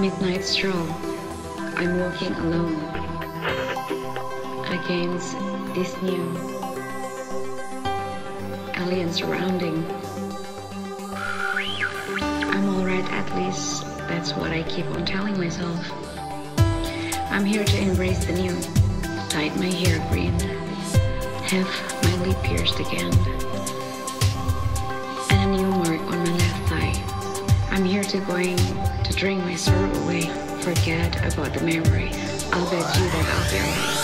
Midnight stroll. I'm walking alone against this new alien surrounding. I'm alright, at least that's what I keep on telling myself. I'm here to embrace the new, dyed my hair green, have my lip pierced again, and a new mark on my left thigh. I'm here to drink my sorrow away, forget about the memory. I'll bet you that I'll be alright.